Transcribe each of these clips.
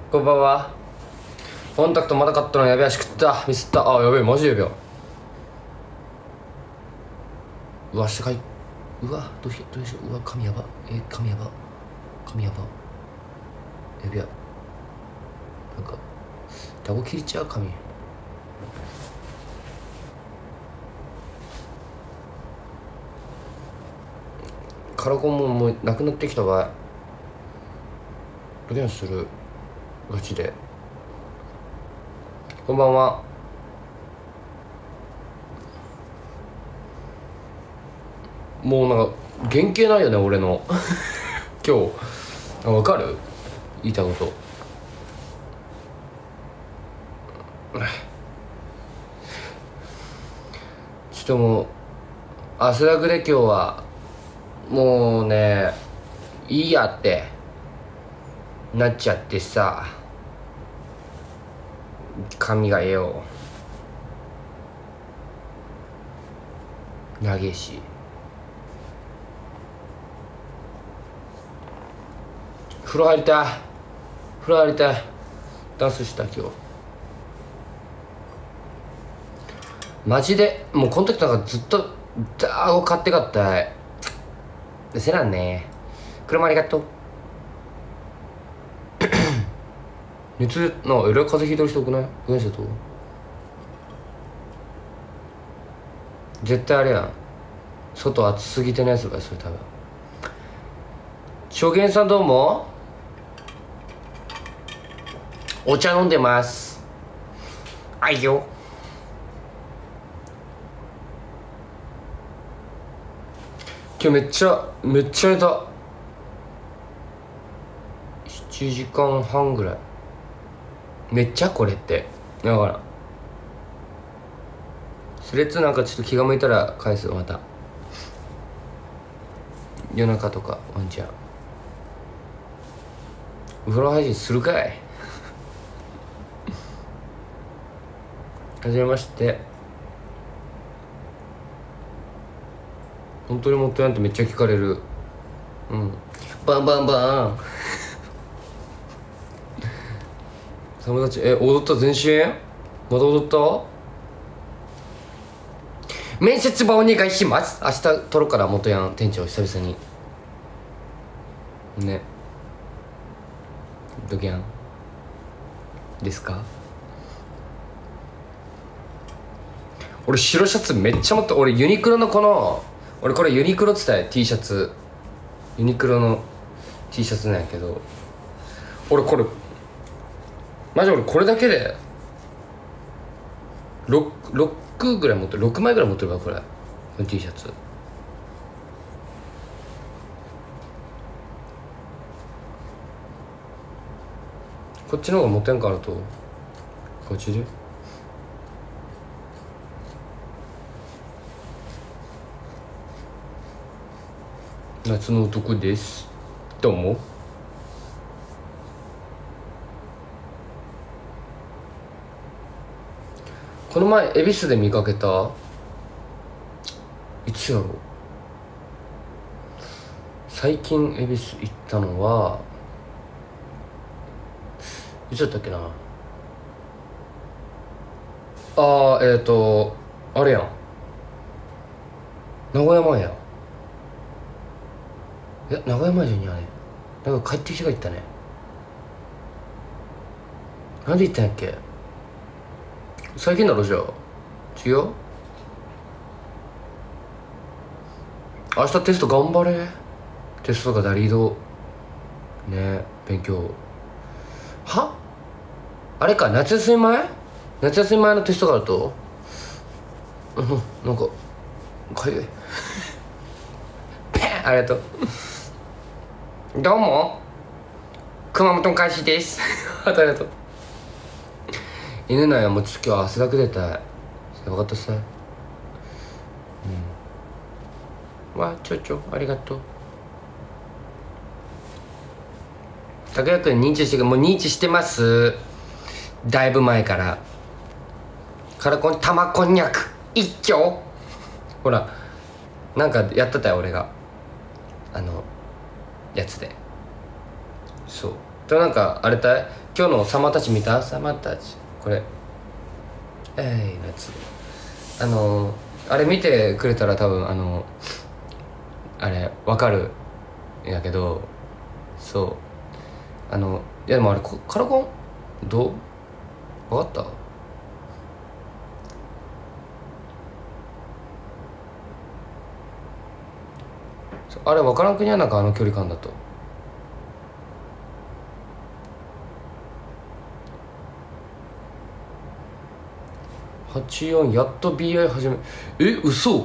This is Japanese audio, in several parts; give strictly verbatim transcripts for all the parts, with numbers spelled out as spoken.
こんばんは。コンタクトまだ買ったのやべえ、し食ったミスった。あやべえマジやべえ。うわ下かいうわどうしようどうしよう。うわ髪やばえー、髪やば髪やばやべえ。なんかダボ切りちゃう髪。カラコンももうなくなってきた場合とりあえずするガチで。こんばんは。もうなんか原型ないよね俺の今日あ分かる言いたいこと。ちょっともう汗だくで今日はもうねいいやってなっちゃってさ、髪がよ長えし風呂入りたい風呂入りたい。ダンスした今日マジで。もうこの時なんかずっとダーを買ってかったいせなんね。車ありがとう熱なえらい風邪ひいてる人多くない？どうしたと絶対あれやん、外暑すぎてないやつかそれ多分。初見さんどうも。お茶飲んでます。あいよ。今日めっちゃめっちゃ寝た。ななじかんはんぐらい。めっちゃこれってだからスレッズなんかちょっと気が向いたら返す。また夜中とかワンちゃんお風呂配信するかいはじめまして。本当にもっとやんってめっちゃ聞かれる。うんバンバンバン友達え踊った全身また踊った。面接場お願いします。明日撮ろうから元ヤン店長久々にね。ドキャンですか。俺白シャツめっちゃ持って。俺ユニクロのこの俺これユニクロっつったら T シャツユニクロの T シャツなんやけど俺これマジ俺これだけで 6, 6ぐらい持ってる。ろくまいぐらい持ってるからこれこの T シャツ。こっちの方が持てんからとこっちで夏の男です。どうも。この前恵比寿で見かけた。いつやろう。最近恵比寿行ったのはいつだったっけな。ああえっ、ー、とあれやん名古屋前や。いや名古屋前じゃにあれなんか帰ってきてから行ったね。なんで行ったんやっけ。最近だろじゃあ。違う。明日テスト頑張れ。テストとかダリードね勉強はあれか夏休み前夏休み前のテストがあるとうんなんかかゆいペンありがとうどうも熊本開始ですありがとう。犬なんやもうちょっと今日汗だく出たい。分かったさ。うんわちょちょありがとう。拓哉君認知してくもう認知してます。だいぶ前からカラコン玉こんにゃく一丁ほらなんかやってたよ俺があのやつで。そうでもなんかあれたい今日のサマータッチ見た？サマータッチ。これ。えい、夏。あの、あれ見てくれたら多分、あの、あれ、わかるんやけど、そう。あの、いやでもあれ、カラコンどうわかった？あれ分からんくにゃなんかあの距離感だと。はちじゅうよんやっと ビーアイ 始めえ嘘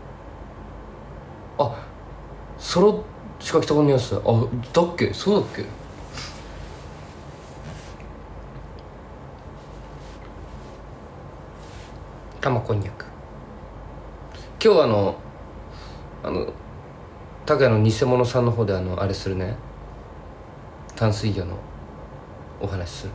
あソロしか来たことないやつあだっけそうだっけ玉こんにゃく今日あのあの拓哉の偽物さんの方であのあれするね淡水魚のお話する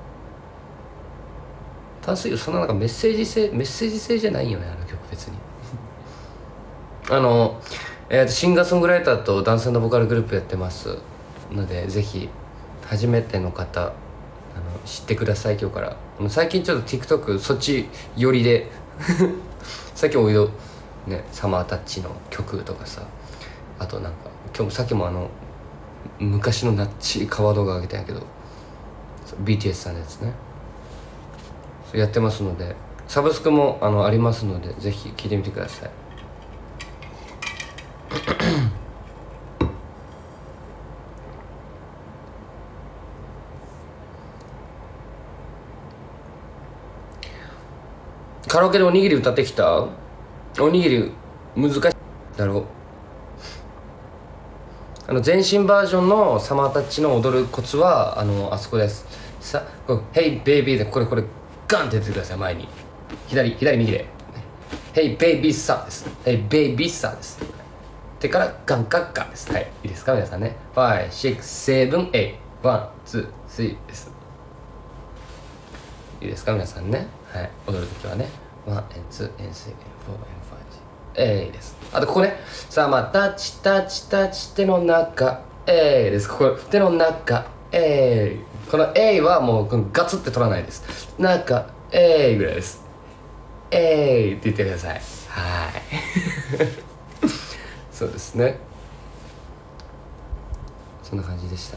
淡水魚そんななんかメッセージ性メッセージ性じゃないよねあの曲別にあの、えー、とシンガーソングライターとダンス&ボーカルグループやってますのでぜひ初めての方あの知ってください今日から最近ちょっと TikTok そっち寄りでさっきおいどねサマータッチの曲とかさあとなんか今日もさっきもあの昔のナッチカワ動画上げたんやけど ビーティーエス さんのやつねやってますのでサブスクもあのありますのでぜひ聴いてみてくださいカラオケでおにぎり歌ってきたおにぎり難しいだろうあの全身バージョンのサマータッチの踊るコツはあのあそこですさこう「ヘイベイビー」でこれこれガンってやってください前に左左右で「ヘイベイビーサー」です「ヘイベイビーサー」です手からガンカッカですはいいいですか皆さんねご、ろく、なな、はち、はち、いち、に、さんですいいですか皆さんねはい踊るときはねワン、ツー、スリー、フォー、ファイブ、えいです。あとここね、さあまあタッチタッチタッチ手の中、えいです。ここ手の中、えい。このえいはもうガツって取らないです。中、えいぐらいです。えいって言ってください。はい。そうですね。そんな感じでした。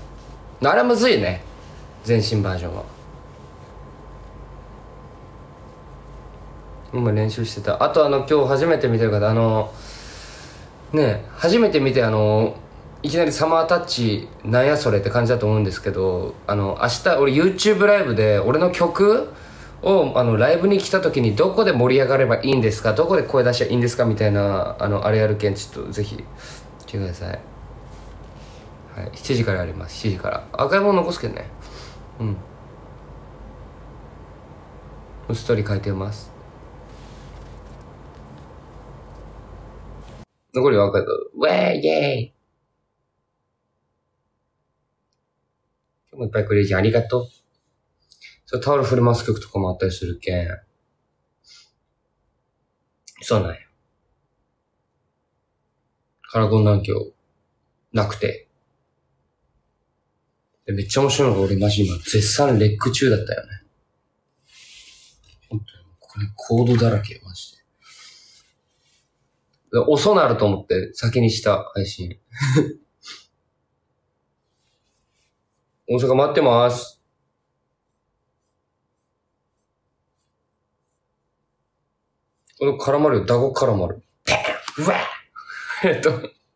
あれはむずいね。全身バージョンは。今練習してたあとあの今日初めて見てる方あのね初めて見てあのいきなりサマータッチなんやそれって感じだと思うんですけどあの明日俺 YouTube ライブで俺の曲をあのライブに来た時にどこで盛り上がればいいんですかどこで声出しゃいいんですかみたいなあのあれやるけんちょっとぜひ来てくださいはいしちじからやりますしちじからアーカイブも残すけどねうんストーリー書いてます残りは分かる。ウェーイイェーイ今日もいっぱいくれるじゃん。ありがとう。そう、タオル振り回す曲とかもあったりするけん。そうなんや。カラコンなん今日、なくて。でめっちゃ面白いのが俺マジ今、絶賛レック中だったよね。本当に。これコードだらけよ、マジで。遅なると思って先にした配信。大阪待ってます。この絡まるよ、ダゴ絡まる。うわえっと。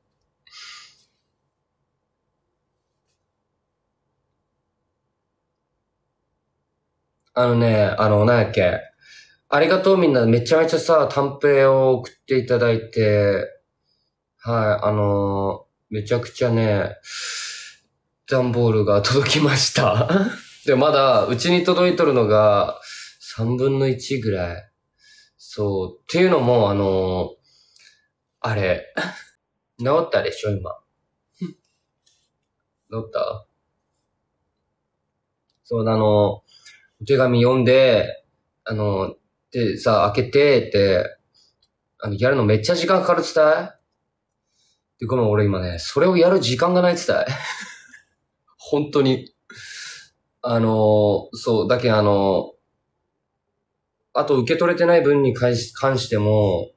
あのね、あの、なんやっけ。ありがとうみんなめちゃめちゃさ、短編を送っていただいて、はい、あのー、めちゃくちゃね、段ボールが届きました。でもまだ、うちに届いとるのが、三分の一ぐらい。そう。っていうのも、あのー、あれ、治ったでしょ、今。治ったそう、あの、お手紙読んで、あの、で、さ、開けて、って、あの、やるのめっちゃ時間かかるっつったいで、ごめん、俺今ね、それをやる時間がないっつったい本当に。 あのー、そう、だけどあのー、あと受け取れてない分に関し、関しても、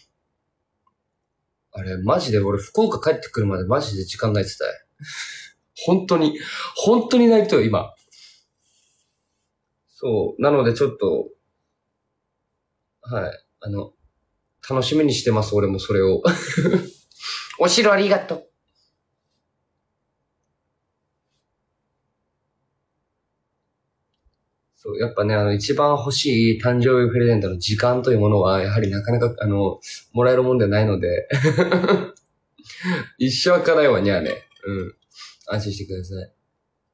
あれ、マジで俺福岡帰ってくるまでマジで時間ないって言ったよ。本当に、本当にないとよ、今。そう、なのでちょっと、はい、あの、楽しみにしてます、俺もそれを。お城ありがとう。そう、やっぱね、あの、一番欲しい誕生日プレゼントの時間というものは、やはりなかなか、あの、もらえるもんではないので、一生開かないわにゃね。うん。安心してください。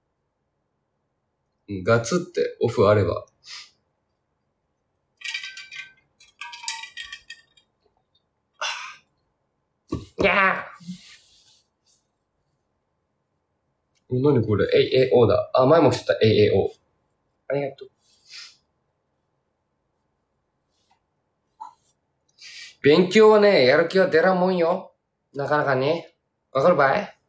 うん、ガツってオフあれば。いやー何これ エーエーオー だ。あ、前も来てた エーエーオー。ありがとう。勉強はね、やる気は出らんもんよ。なかなかね。わかるばい？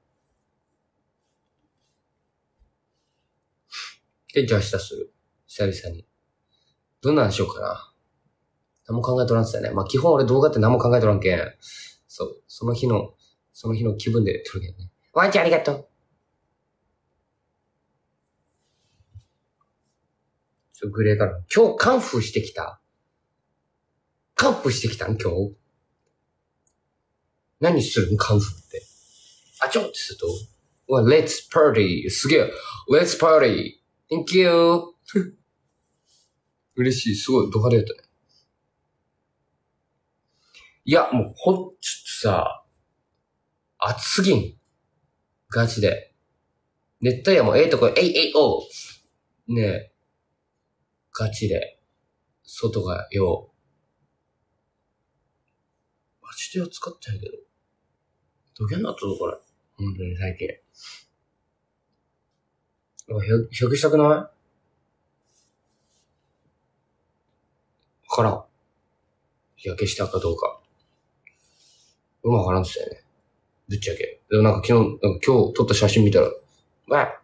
で、じゃあ明日する。久々に。どんなんしようかな。何も考えとらんすよね。まあ、基本俺動画って何も考えとらんけん。そう。その日の、その日の気分で撮るけんね。ワンちゃんありがとう。ちょ、グレーから。今日カンフーしてきた？カンフーしてきたん今日？何するんカンフーって。あ、ちょってすると。うわ、Let's party! すげえ。Let's party! Thank you! 嬉しい。すごい。ド派手やったね。いや、もうほん、ちょっとさ、暑すぎん。ガチで。熱帯夜もええとこ、えいえいおう。ねえ。ガチで。外がよう。マジで暑かったんやけど。どげんなったぞ、これ。本当に最近。日焼けしたくない？わからん。日焼けしたかどうか。うまわからんっすよね。ぶっちゃけ。でもなんか昨日、なんか今日撮った写真見たら、わ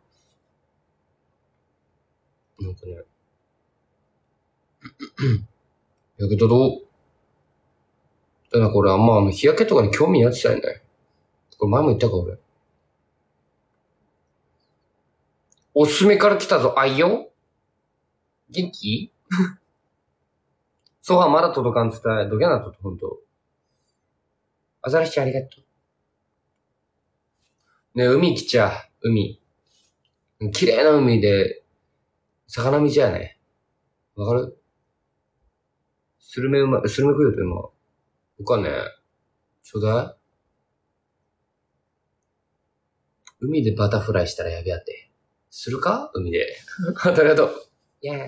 なんかね、やけどどうだからこれあんまあの日焼けとかに興味やってたよね。これ前も言ったか俺。おすすめから来たぞ、あいよ元気ソファーまだ届かんって言ったら、どげなっとほんと。アザラシありがとう。ね、海来ちゃう、海。綺麗な海で、魚道やね。わかる？スルメうま、スルメ食うよって今。おかねちょうだい？海でバタフライしたらやべやって。するか海で。ありがとう。イェーイ。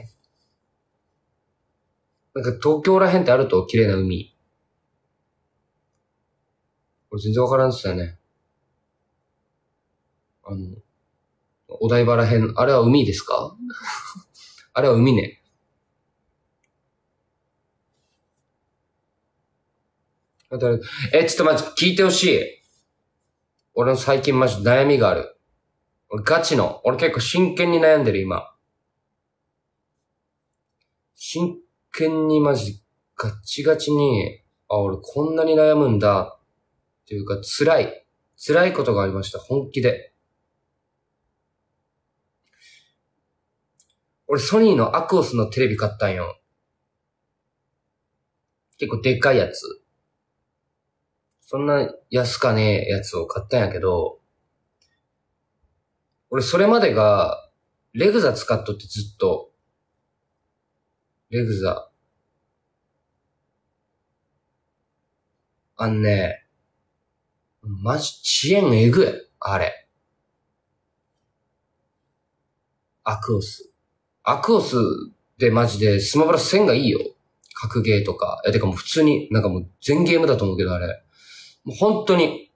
なんか東京らへんってあると綺麗な海。これ全然わからんっすよね。あの、お台場らへん、あれは海ですか？あれは海ね。え、ちょっと待って、聞いてほしい。俺の最近マジ悩みがある。俺ガチの、俺結構真剣に悩んでる今。真剣にマジガチガチに、あ、俺こんなに悩むんだ。っていうか辛い。辛いことがありました。本気で。俺ソニーのアクオスのテレビ買ったんよ。結構でっかいやつ。そんな安かねえやつを買ったんやけど、俺それまでが、レグザ使っとってずっと。レグザ。あんね、マジ遅延えぐい。あれ。アクオス。アクオスでマジでスマブラ線がいいよ。格ゲーとか。いや、てかもう普通に、なんかもう全ゲームだと思うけどあれ。もう本当に。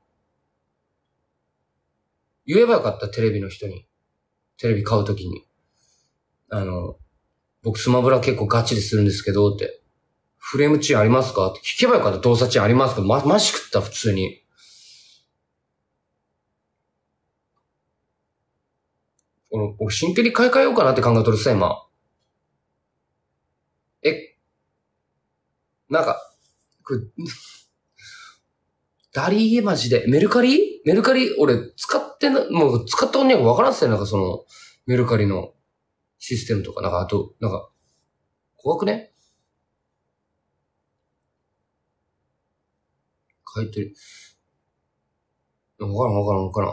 言えばよかった、テレビの人に。テレビ買うときに。あの、僕スマブラ結構ガチでするんですけど、って。フレームチェーンありますかって聞けばよかった、動作チェーンありますかま、マジ食った、普通に。 俺、俺真剣に買い替えようかなって考えとるさ、今。え、なんか、これ、ダリーマジで。メルカリメルカリ俺使ってな、もう使ったおんねやかわからんっすよ。なんかその、メルカリのシステムとか、なんかあと、なんか、怖くね買い取り。わからんわからんわからん。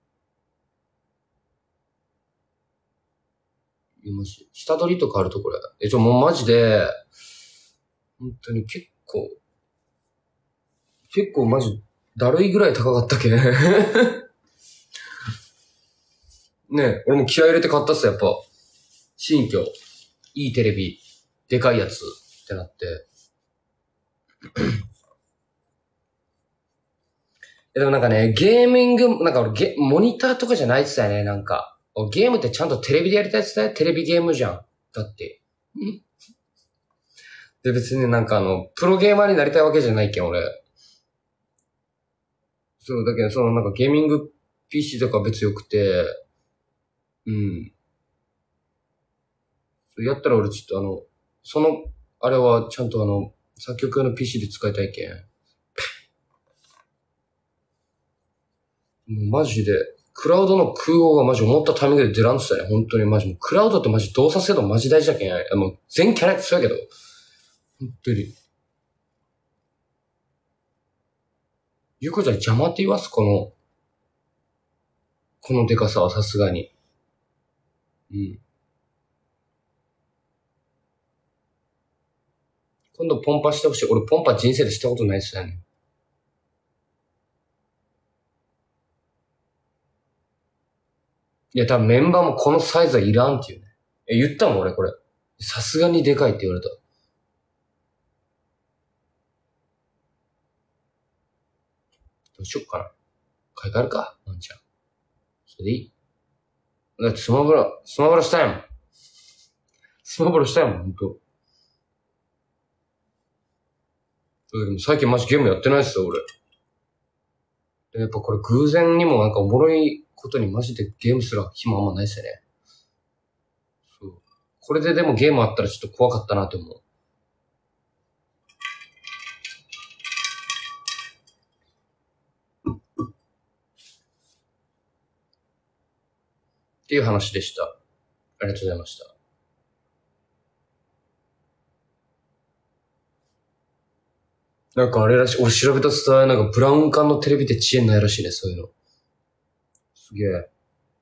今し、下取りとかあるとこれ。え、ちょ、もうマジで、本当に結構、結構マジ、だるいぐらい高かったっけね。ねえ、俺も気合い入れて買ったっすやっぱ。新居、いいテレビ、でかいやつってなって。でもなんかね、ゲーミング、なんか俺ゲ、モニターとかじゃないっすよね、なんか。ゲームってちゃんとテレビでやりたいっすね。テレビゲームじゃん。だって。で、別になんかあの、プロゲーマーになりたいわけじゃないけん、俺。そう、だけど、そのなんかゲーミング ピーシー とか別よくて、うん。やったら俺ちょっとあの、その、あれはちゃんとあの、作曲用の ピーシー で使いたいけん。もうマジで、クラウドの空港がマジ思ったタイミングで出らんとしたね。本当にマジ。クラウドってマジ動作精度マジ大事だけん。あの、全キャラクターそうやけど。本当に。ゆうこちゃん邪魔って言わすこの、このデカさはさすがに。うん。今度ポンパしてほしい。俺ポンパ人生でしたことないっすよね。いや、多分メンバーもこのサイズはいらんっていうね。え、言ったもん俺これ。さすがにでかいって言われた。どうしよっかな。買い替えるか、ワンちゃん。それでいい。だってスマブラ、スマブラしたいもん。スマブラしたいもん、ほんと。でも最近マジゲームやってないっすよ、俺。やっぱこれ偶然にもなんかおもろいことにマジでゲームすら暇あんまないっすよね。そう。これででもゲームあったらちょっと怖かったなって思う。っていう話でした。ありがとうございました。なんかあれらしい、俺調べた伝え、なんかブラウン管のテレビって遅延ないらしいね、そういうの。すげえ。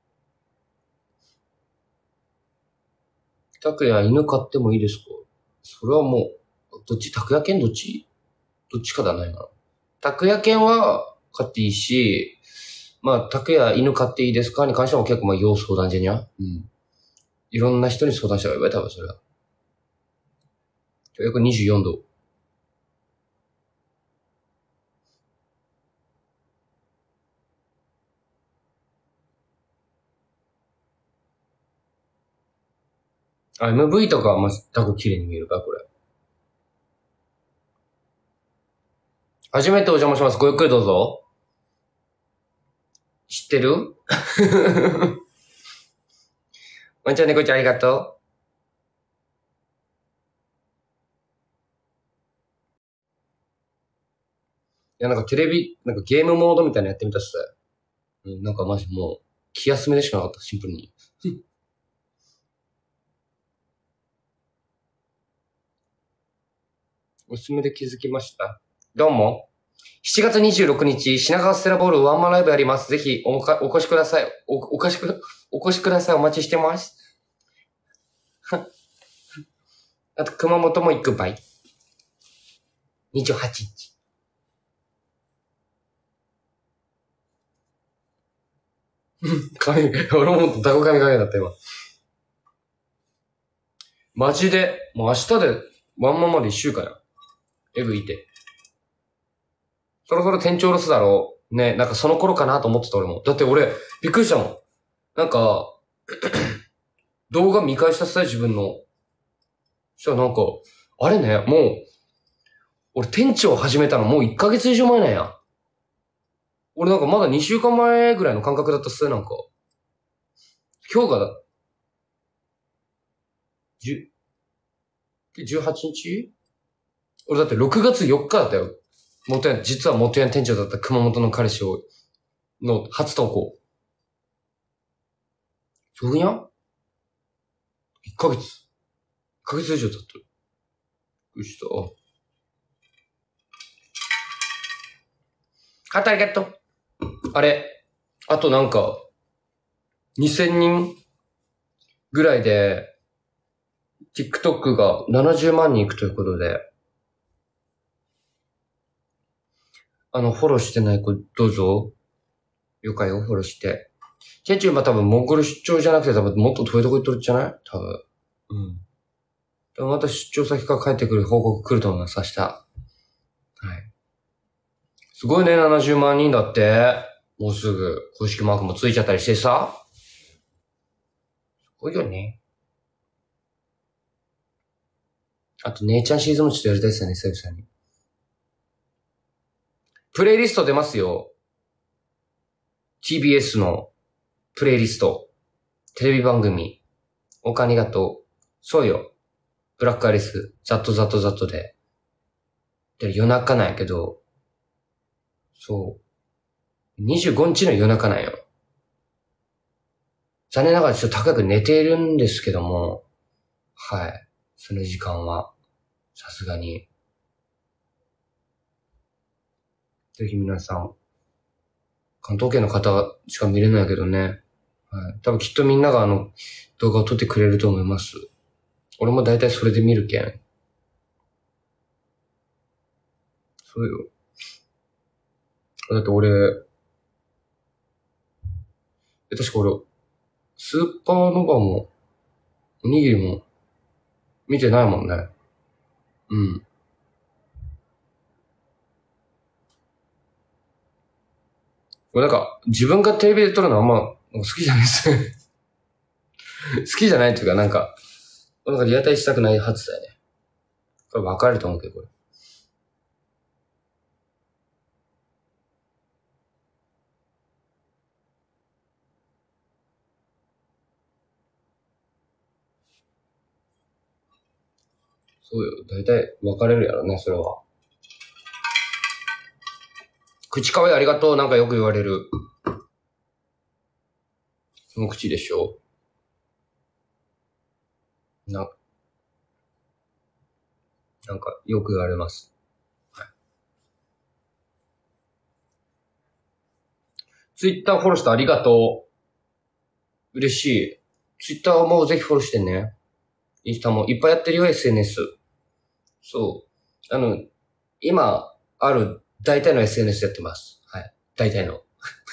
拓也犬飼ってもいいですか？それはもう、どっち、拓也犬どっちどっちかだな、今。拓也犬は飼っていいし、まあ、拓也犬飼っていいですかに関しては結構まあ、要相談じゃにゃ。うん。いろんな人に相談した方がいいわ、多分それは。約にじゅうよんど。あ、エムブイ とかはまあ、タコ綺麗に見えるか、これ。初めてお邪魔します。ごゆっくりどうぞ。知ってるワンちゃん猫ちゃんありがとう。いや、なんかテレビ、なんかゲームモードみたいなのやってみたっす。うん、なんかマジもう、気休めでしかなかった、シンプルに。おすすめで気づきました。どうも。しちがつにじゅうろくにち、品川ステラボールワンマンライブやります。ぜひおか、お越しください。お、お越しく、お越しください。お待ちしてます。あと、熊本も行くばい。にじゅうはちにち。髪、俺ももっとダコ髪かけだった今。マジで、もう明日でワンマンまでいっしゅうかんや。エグいて。そろそろ店長ロスだろう。ね、なんかその頃かなと思ってた俺も。だって俺、びっくりしたもん。なんか、動画見返したさ、自分の。そしたらなんか、あれね、もう、俺店長始めたのもういっかげつ以上前なんや。俺なんかまだにしゅうかんまえぐらいの感覚だったっすね、なんか。 今日が、じゅう、じゅうはちにち？俺だってろくがつよっかだったよ。元屋、実は元屋店長だった熊本の彼氏を、の初投稿。そうやん ?いっ ヶ月。いっかげつ以上経ってる。びっくりした。あとありがとう。あれ、あとなんか、にせんにんぐらいで、TikTok がななじゅうまんにんいくということで、あの、フォローしてない子、どうぞ。よかよ、フォローして。ケンチューは多分、モンゴル出張じゃなくて多分、もっと遠いとこ行っとるんじゃない多分。うん。でもまた出張先から帰ってくる報告来ると思います、明日。はい。すごいね、ななじゅうまんにんだって。もうすぐ、公式マークもついちゃったりしてさ。すごいよね。あと、姉ちゃんシーズンもちょっとやりたいですよね、久々に。プレイリスト出ますよ。ティービーエス のプレイリスト。テレビ番組。お金がとう。そうよ。ブラックアリス。ざっとざっとざっとで。で、夜中なんやけど。そう。にじゅうごにちの夜中なんよ。残念ながらちょっと高く寝ているんですけども。はい。その時間は。さすがに。ぜひ皆さん。関東圏の方しか見れないけどね。はい。多分きっとみんながあの動画を撮ってくれると思います。俺も大体それで見るけん。そうよ。だって俺、え、確か俺、スーパーノバも、おにぎりも、見てないもんね。うん。これなんか、自分がテレビで撮るのあんま好きじゃないですね。好きじゃないっていうか、なんか、なんかリアタイしたくないはずだよね。これ分かれると思うけど、これ。そうよ。だいたい分かれるやろね、それは。口かわいありがとう。なんかよく言われる。その口でしょ。な、なんかよく言われます。はい。ツイッターフォローしてありがとう。嬉しい。ツイッターもぜひフォローしてね。インスタもいっぱいやってるよ、エスエヌエス。そう。あの、今ある大体の エスエヌエス やってます。はい。大体の。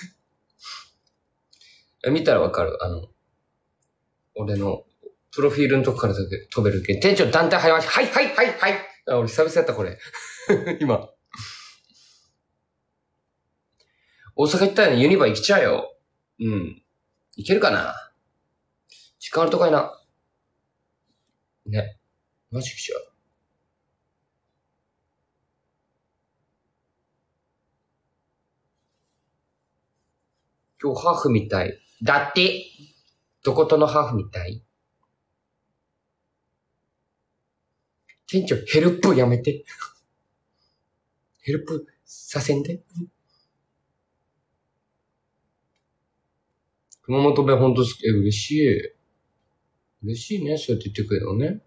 見たらわかる。あの、俺のプロフィールのとこから飛べるけど、店長団体早足、はいはいはいはい。あ、俺久々やったこれ。今。大阪行ったらね、ユニバ行きちゃうよ。うん。行けるかな？時間あるとかいな。ね。マジ来ちゃう。今日ハーフみたい。だって、どことのハーフみたい？店長、ヘルプやめて。ヘルプさせんで。熊本弁ほんと好き。え、嬉しい。嬉しいね。そうやって言ってくれるのね。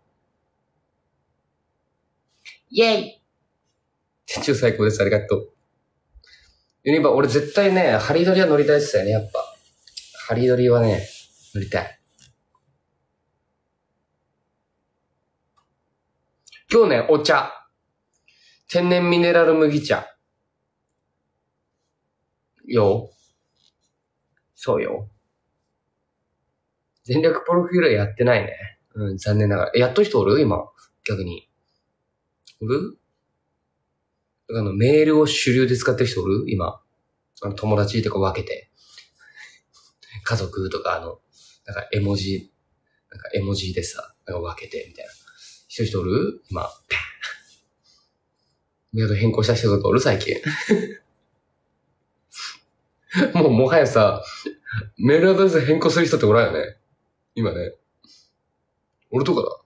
イェイ！店長最高です。ありがとう。ユニバ、俺絶対ね、ハリドリは乗りたいっすよね、やっぱ。ハリドリはね、乗りたい。今日ね、お茶。天然ミネラル麦茶。よ。そうよ。全力プロフィールやってないね。うん、残念ながら。やっと人おる今。逆に。おる？あの、メールを主流で使ってる人おる今。あの、友達とか分けて。家族とか、あの、なんか絵文字、なんか絵文字でさ、なんか分けて、みたいな。人人おる今。メール変更した人とかおる最近。もう、もはやさ、メールアドレス変更する人っておらんよね。 今ね。俺とかだ。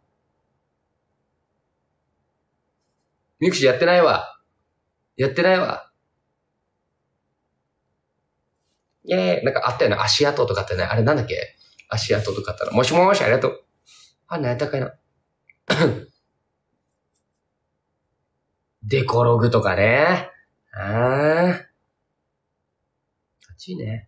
ミクシーやってないわ。やってないわ。イェーイ。なんかあったよね。足跡とかってね。あれなんだっけ？足跡とかあったら。もしもーし、ありがとう。あ、なんやったかいな。デコログとかね。あー。暑いね。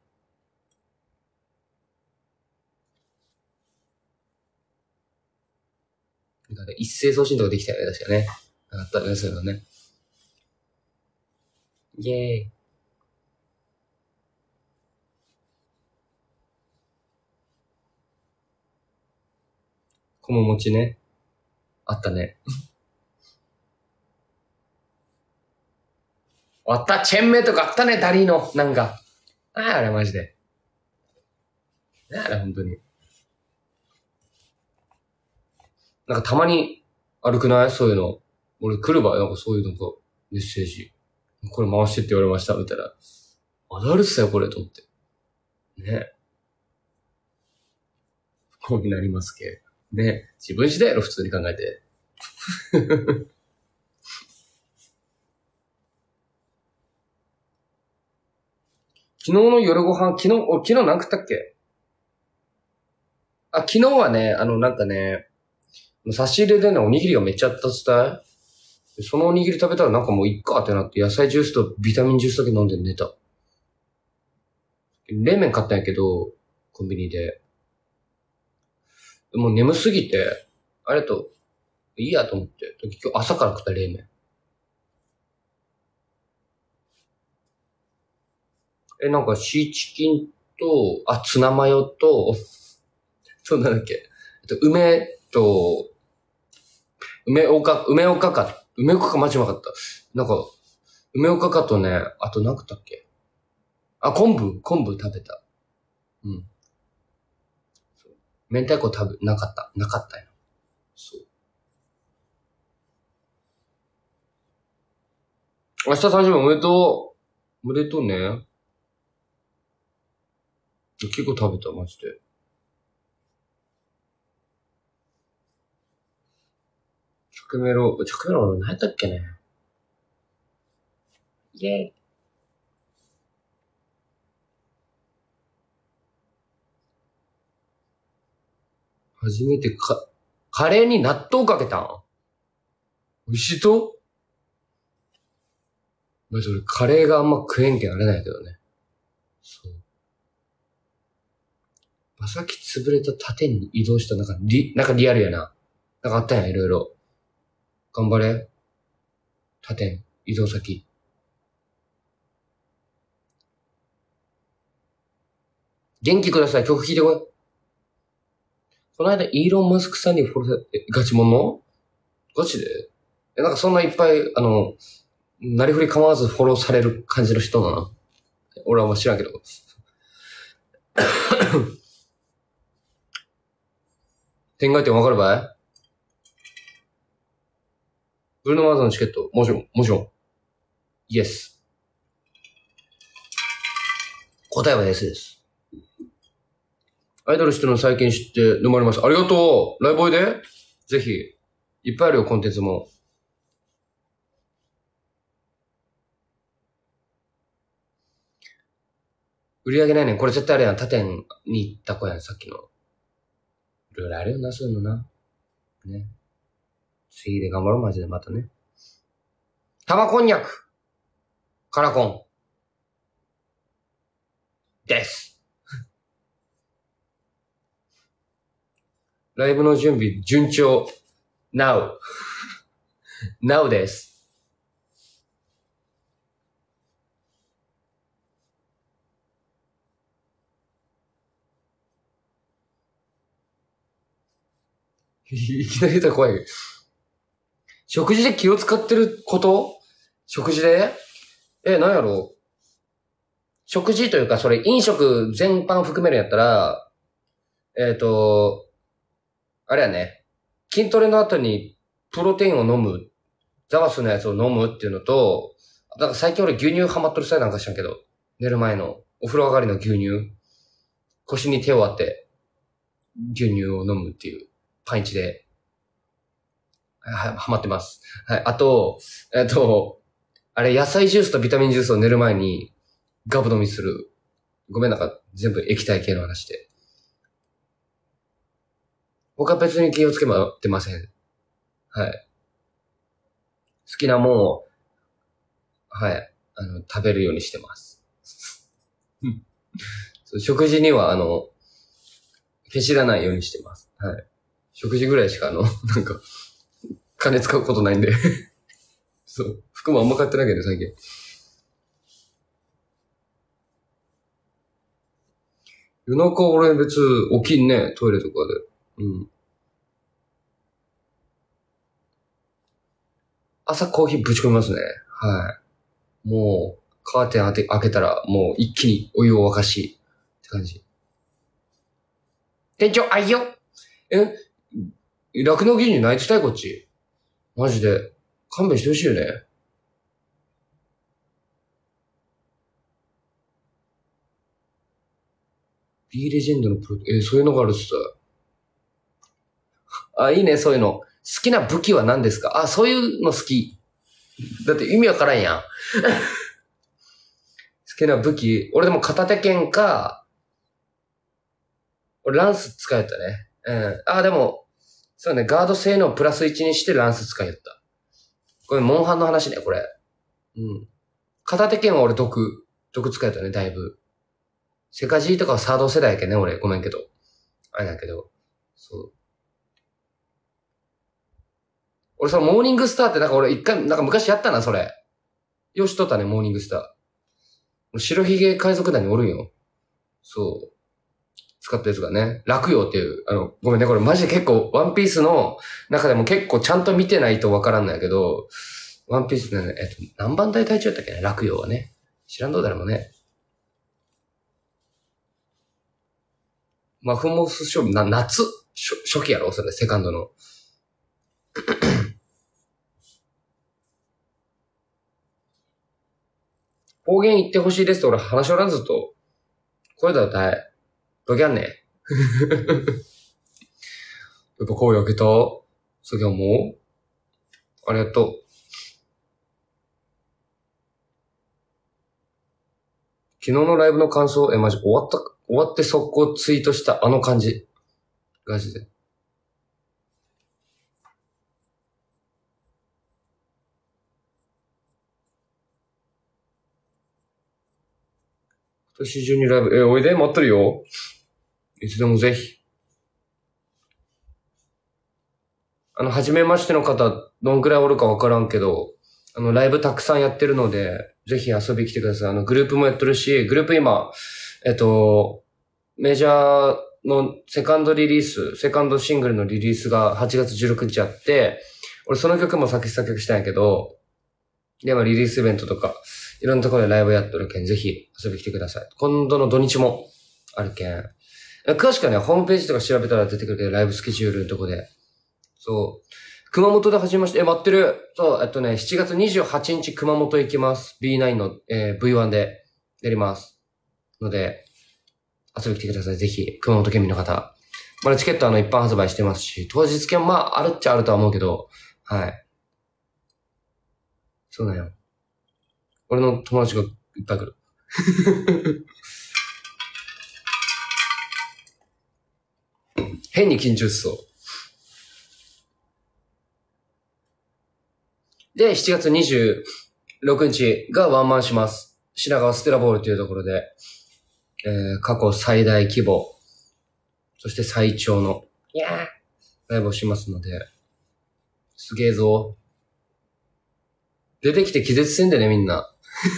なんかね、一斉送信とかできたよね、確かね。あったね、そういうのね。イェーイ。こももちね。あったね。あった、チェンメイとかあったね、ダリーの。なんか。ああ、あれマジで。あれ、ほんとに。なんかたまに歩くないそういうの。俺来る場合、なんかそういうのか、メッセージ。これ回してって言われました、みたいな。アダルトだよ、これ、と思って。ね。こうになりますけど。ね。自分次第やろ、普通に考えて。昨日の夜ご飯、昨日、お昨日何食ったっけ？あ、昨日はね、あの、なんかね、差し入れでね、おにぎりがめっちゃあったっつったい。そのおにぎり食べたらなんかもういっかってなって、野菜ジュースとビタミンジュースだけ飲んで寝た。冷麺買ったんやけど、コンビニで。もう眠すぎて、あれと、いいやと思って、今日朝から食った冷麺。え、なんかシーチキンと、あ、ツナマヨと、そうなんだっけ。梅と、梅おか、梅おかか、梅おかか間違わなかった。なんか、梅おかかとね、あと何食ったっけ？あ、昆布、昆布食べた。うん。明太子食べ、なかった。なかったよ。そう。明日さんじゅうおめでとう。おめでとうね。結構食べた、マジで。着メロ、着メロ何やったっけね。イェーイ。初めてか、カレーに納豆かけたん？美味しいと？まじ俺カレーがあんま食えんけんあれないけどね。そう。馬先潰れた縦に移動したなんかリ、なんかリアルやな。なんかあったんや、いろいろ。頑張れ。縦移動先。元気ください。曲聴いてこい。この間、イーロン・マスクさんにフォローされ、え、ガチモノ？ガチで？え、なんかそんないっぱい、あの、なりふり構わずフォローされる感じの人なの？俺はあんま知らんけど。天外点わかるばい？ブルーノ・マーズのチケット、もちろん、もちろん。イエス。答えは S です。アイドルしてるの最近知って沼りました。ありがとう。ライブおいで。ぜひ。いっぱいあるよ、コンテンツも。売り上げないねん。これ絶対あれやん。他店に行った子やん、さっきの。いろいろあるよな、そういうのな。ね。次で頑張ろう、マジでまたね。玉こんにゃく。カラコン。です。ライブの準備、順調。Now。Now です。いきなり言ったら怖い。食事で気を使ってること？食事で？え、なんやろう？食事というか、それ飲食全般含めるんやったら、えっと、あれやね。筋トレの後にプロテインを飲む。ザワスのやつを飲むっていうのと、だから最近俺牛乳ハマっとる際なんかしたんけど、寝る前のお風呂上がりの牛乳。腰に手を当て。 牛乳を飲むっていうパンイチで、は、はまってます。はい。あと、えっと、あれ、野菜ジュースとビタミンジュースを寝る前にガブ飲みする。ごめん、なんか全部液体系の話で。僕は別に気をつけまってません。はい。好きなもんを、はい、あの、食べるようにしてます。そう、食事には、あの、けしらないようにしてます。はい。食事ぐらいしか、あの、なんか、金使うことないんで。そう。服もあんま買ってないけど、最近。夜中俺別起きんね、トイレとかで。うん。朝コーヒーぶち込みますね。はい。もう、カーテン開け開けたら、もう一気にお湯を沸かし、って感じ。店長、あいよえ、酪農技人泣いてたいこっち。マジで。勘弁してほしいよね。B レジェンドのプロ、えーそういうのがあるっす。あ、いいね、そういうの。好きな武器は何ですか？あ、そういうの好き。だって意味わからんやん。好きな武器、俺でも片手剣か、俺ランス使えたね。うん。あ、でも、そうね、ガード性能プラスいちにしてランス使えた。これ、モンハンの話ね、これ。うん。片手剣は俺毒、毒使えたね、だいぶ。セカジーとかはサード世代やけんね、俺。ごめんけど。あれだけど。そう。俺そのモーニングスターってなんか俺一回、なんか昔やったな、それ。よしとったね、モーニングスター。白ひげ海賊団におるんよ。そう。使ったやつがね。落葉っていう、あの、ごめんね、これマジで結構、ワンピースの中でも結構ちゃんと見てないとわからんないけど、ワンピースね、えっと、何番隊隊長やったっけね、落葉はね。知らんどうだろうね。マフモス勝負、な、夏初初期やろそれ、セカンドの。方言言ってほしいですと俺話しおらんずっと。声だったい。どぎゃんね。やっぱ声開けたそぎゃんもありがとう。昨日のライブの感想、え、マジ終わった、終わって速攻ツイートしたあの感じ。マジで。今年中にライブ、え、おいで待っとるよ。いつでもぜひ。あの、初めましての方、どんくらいおるかわからんけど、あの、ライブたくさんやってるので、ぜひ遊びに来てください。あの、グループもやってるし、グループ今、えっと、メジャーのセカンドリリース、セカンドシングルのリリースがはちがつじゅうろくにちあって、俺その曲も作詞作曲したんやけど、で、まあリリースイベントとか、いろんなところでライブやっとるけん、ぜひ遊びに来てください。今度の土日もあるけん。詳しくはね、ホームページとか調べたら出てくるけど、ライブスケジュールのとこで。そう。熊本で始めました。え、待ってる。そう、えっとね、しちがつにじゅうはちにち熊本行きます。ビーナイン の、えー、ブイワン でやります。ので、遊びに来てください。ぜひ、熊本県民の方。まだチケットあの一般発売してますし、当日券まあ、あるっちゃあるとは思うけど、はい。そうだよ。俺の友達がいっぱい来る。変に緊張しそう。で、しちがつにじゅうろくにちがワンマンします。品川ステラボールというところで、えー、過去最大規模、そして最長の、いやー、ライブをしますので、すげえぞ。出てきて気絶せんでね、みんな。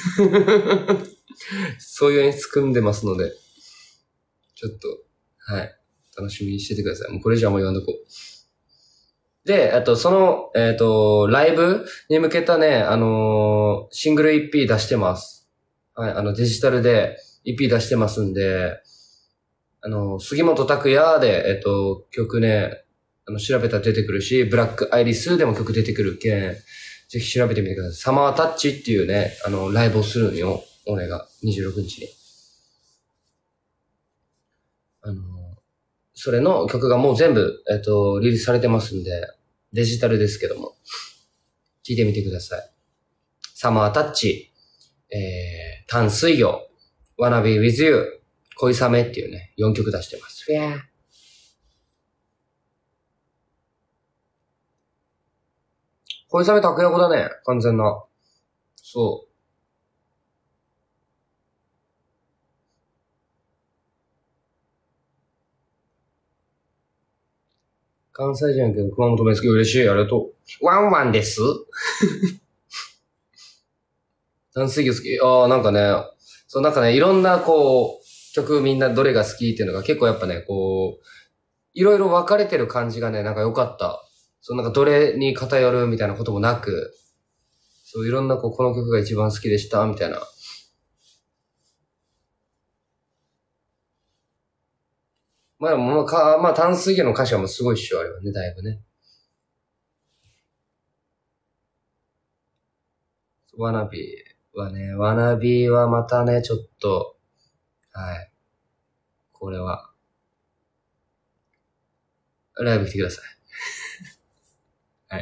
そういう演出組んでますので、ちょっと、はい、楽しみにしててください。もうこれ以上あんま言わんとこう。で、あと、その、えっと、ライブに向けたね、あのー、シングル イーピー 出してます。はい、あの、デジタルで イーピー 出してますんで、あの、杉本拓也で、えっと、曲ね、あの、調べたら出てくるし、ブラックアイリスでも曲出てくるけん、ぜひ調べてみてください。サマータッチっていうね、あの、ライブをするのよ、俺が、にじゅうろくにちに。あの、 それの曲がもう全部、えっと、リリースされてますんで、デジタルですけども、聴いてみてください。サマータッチ、えー、淡水魚、Wanna Be With You、恋雨っていうね、よんきょく出してます。フェア恋雨拓也子だね、完全な。そう。関西人やけど熊本弁好き嬉しい。ありがとう。ワンワンです。淡水魚好き。ああ、なんかね、そうなんかね、いろんなこう、曲みんなどれが好きっていうのが結構やっぱね、こう、いろいろ分かれてる感じがね、なんか良かった。そうなんかどれに偏るみたいなこともなく、そういろんなこう、この曲が一番好きでした、みたいな。まあでも、まあ、か、まあ、淡水魚の歌詞はもうすごいっしょ、あれはね、だいぶね。ワナビーはね、ワナビーはまたね、ちょっと、はい。これは、ライブ来てください。はい。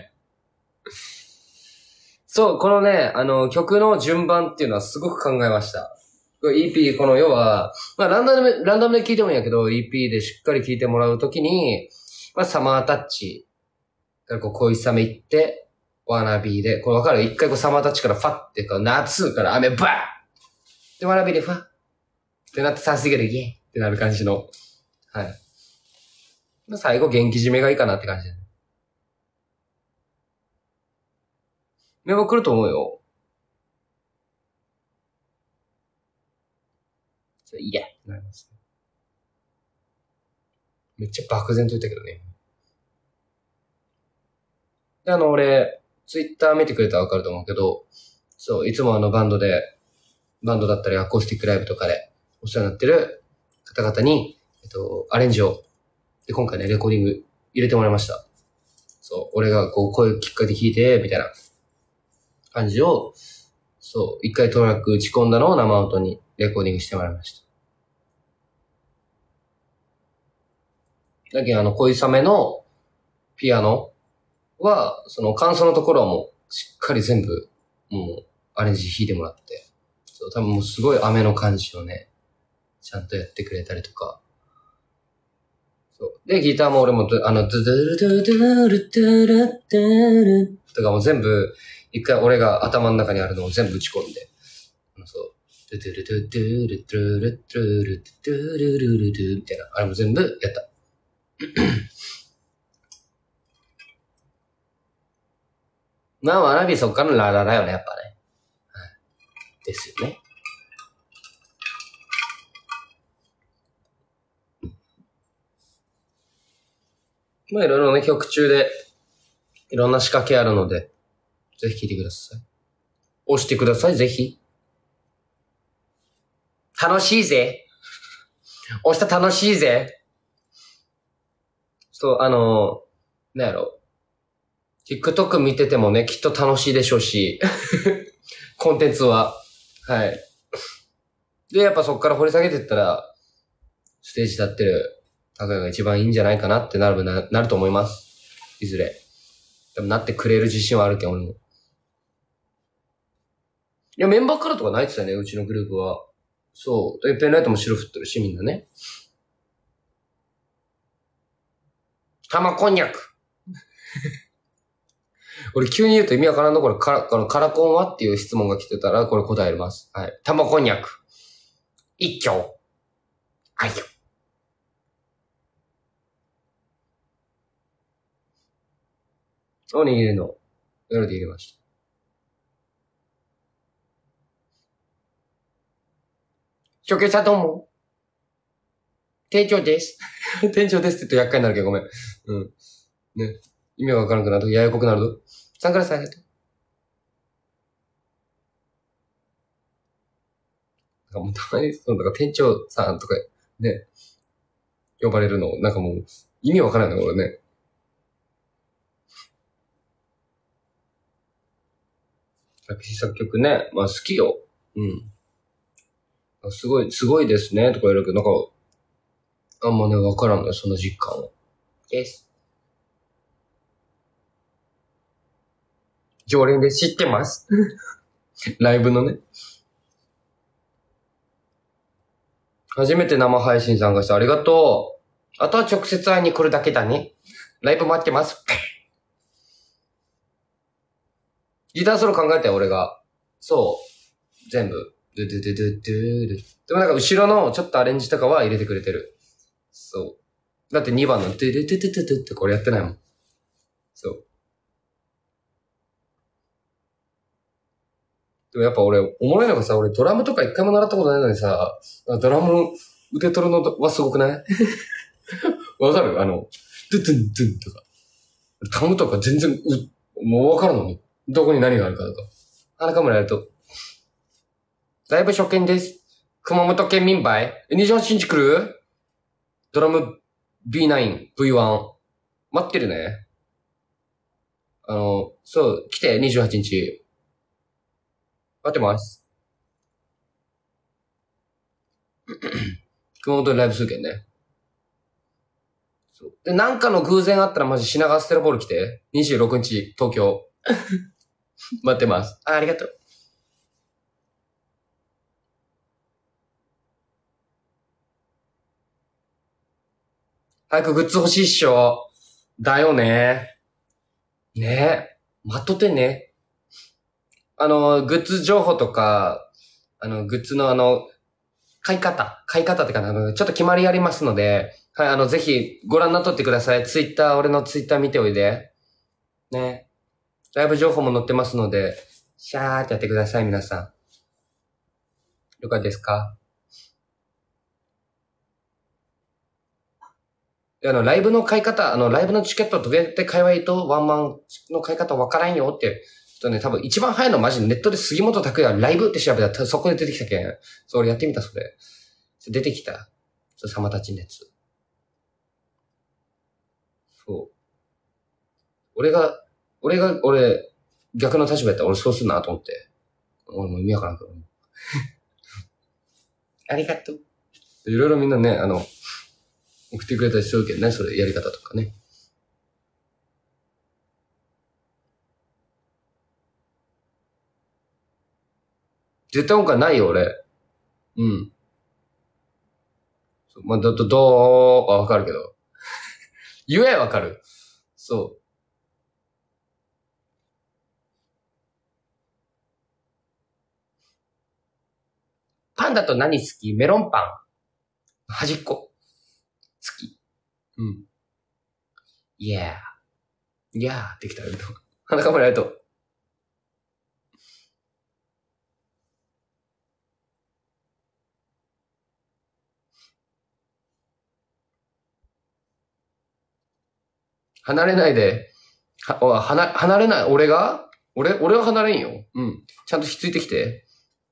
そう、このね、あの、曲の順番っていうのはすごく考えました。イーピー、この要は、まあ、ランダムで、ランダムで聴いてもいいんやけど、イーピー でしっかり聴いてもらうときに、まあ、サマータッチ、からこう、恋雨行って、ワナビーで、これわかる？一回こう、サマータッチからファって、夏から雨バーで、ワナビーでファってなって、さすがでイエーってなる感じの。はい。まあ、最後、元気締めがいいかなって感じだね。メモ来ると思うよ。いやってなりますね。めっちゃ漠然と言ったけどね。で、あの、俺、ツイッター見てくれたらわかると思うけど、そう、いつもあのバンドで、バンドだったりアコースティックライブとかでお世話になってる方々に、えっと、アレンジを、で、今回ね、レコーディング入れてもらいました。そう、俺がこう、声きっかけで聞いて、みたいな感じを、そう、一回トラック打ち込んだのを生音にレコーディングしてもらいました。だけどあの、恋雨のピアノは、その感想のところはもう、しっかり全部、もう、アレンジ弾いてもらって、そう、多分もうすごい雨の感じをね、ちゃんとやってくれたりとか。そう。で、ギターも俺も、あの、ドゥドゥルドゥドゥルドゥルドゥルとかも全部、一回俺が頭の中にあるのを全部打ち込んで、そう。ドゥドゥルドゥドゥルドゥルドゥルドゥルルルドゥみたいな、あれも全部やった。まあ、わらびそっからのララだよね、やっぱね。はい。ですよね。まあ、いろいろね、曲中で、いろんな仕掛けあるので、ぜひ聴いてください。押してください、ぜひ。楽しいぜ。押した楽しいぜ。そう、あの、なんやろ。TikTok 見ててもね、きっと楽しいでしょうし、コンテンツは。はい。で、やっぱそっから掘り下げていったら、ステージ立ってる高谷が一番いいんじゃないかなってなる、な、なると思います。いずれ。でもなってくれる自信はあるけど、俺も。いや、メンバーからとか泣いてたね、うちのグループは。そう。で、ペンライトも白振ってるし、みんなね。玉こんにゃく。俺急に言うと意味わからんのこれ、から、このカラコンはっていう質問が来てたら、これ答えます。はい。玉こんにゃく。一丁。あいよ。おにぎりの、夜で入れました。初級者どうも。店長です。店長ですって言うと厄介になるけどごめん。うん。ね。意味がわからなくなるとややこくなると。サングラスあげて。なんかもうたまに、その、なんか店長さんとか、ね、呼ばれるの、なんかもう、意味わからないの、俺ね。作詞作曲ね。まあ好きよ。うん。すごい、すごいですね、とか言われるけど、なんか、 あんまね、わからんのよ、その実感は。です。常連で知ってます。ライブのね。初めて生配信参加してありがとう。あとは直接会いに来るだけだね。ライブ待ってます。ギターソロ考えたよ、俺が。そう。全部。ドゥドゥドゥドゥドゥドゥ。でもなんか後ろのちょっとアレンジとかは入れてくれてる。そう。だってにばんのドゥドゥドゥドゥドゥドゥってこれやってないもん。そう。でもやっぱ俺、おもろいのがさ、俺ドラムとか一回も習ったことないのにさ、ドラム受け取るのはすごくないわかるあの、ドゥドゥンドゥンとか。タムとか全然う、もうわからんのに。どこに何があるかとか。あ、中村やると。だいぶ初見です。熊本県民バイ。にじゅうはちにち来るドラム ビーナイン、ブイワン。待ってるね。あの、そう、来て、にじゅうはちにち。待ってます。熊本でライブするけんね。そう。で、なんかの偶然あったらマジ品川ステラボール来て。にじゅうろくにち、東京。待ってます。あ、ありがとう。早くグッズ欲しいっしょ。だよね。ねえ。待っとってね。あの、グッズ情報とか、あの、グッズのあの、買い方。買い方ってかな、あの、ちょっと決まりありますので、はい、あの、ぜひご覧になっとってください。ツイッター、俺のツイッター見ておいで。ね。ライブ情報も載ってますので、シャーってやってください、皆さん。了解ですか？で、あの、ライブの買い方、あの、ライブのチケットどうやって買えばいいと、ワンマンの買い方わからんよって、ちょっとね、多分一番早いのはマジでネットで杉本拓也ライブって調べたらそこで出てきたけん。そう、俺やってみた、それ。出てきた。ちょ、サマたちのやつ。そう。俺が、俺が、俺、逆の立場やったら俺そうするなと思って。俺もう意味わからんけど。ありがとう。いろいろみんなね、あの、送ってくれたりするけどね、それやり方とかね。絶対音感ないよ、俺。うん。まあ、ど、ど、どうはわかるけど。言えわかる。そう。パンだと何好き？メロンパン。端っこ。好き。うん。いやー。いやーってきたよ。花かぶられと。離れないで。は、お離、離れない。俺が俺、俺は離れんよ。うん。ちゃんとひっついてきて。